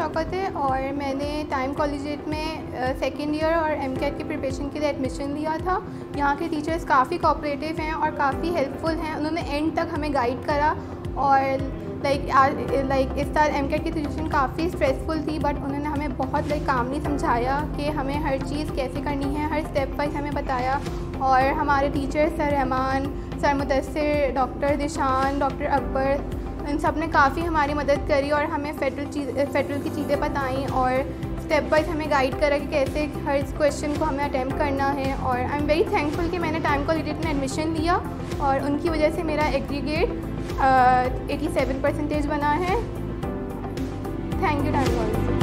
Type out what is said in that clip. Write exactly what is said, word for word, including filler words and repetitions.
शौकत है और मैंने टाइम कॉलेजिएट में सेकेंड ईयर और एम कैट की प्रिपरेशन के लिए एडमिशन लिया था। यहाँ के टीचर्स काफ़ी कोऑपरेटिव हैं और काफ़ी हेल्पफुल हैं। उन्होंने एंड तक हमें गाइड करा और लाइक लाइक इस साल एम कैट की सिचुएशन काफ़ी स्ट्रेसफुल थी, बट उन्होंने हमें बहुत लाइक कामली समझाया कि हमें हर चीज़ कैसे करनी है, हर स्टेप वाइज हमें बताया। और हमारे teacher sir Rahman, sir Mudassir, doctor Dishan, doctor Akbar, इन सब ने काफ़ी हमारी मदद करी और हमें फेडरल चीज़ फेडरल की चीज़ें बताईं और स्टेप वाइज हमें गाइड करा कि कैसे हर क्वेश्चन को हमें अटैम्प्ट करना है। और आई एम वेरी थैंकफुल कि मैंने टाइम कॉलेजिएट में एडमिशन लिया और उनकी वजह से मेरा एग्रीगेट एटी सेवन परसेंटेज बना है। Thank you TIME collegiate.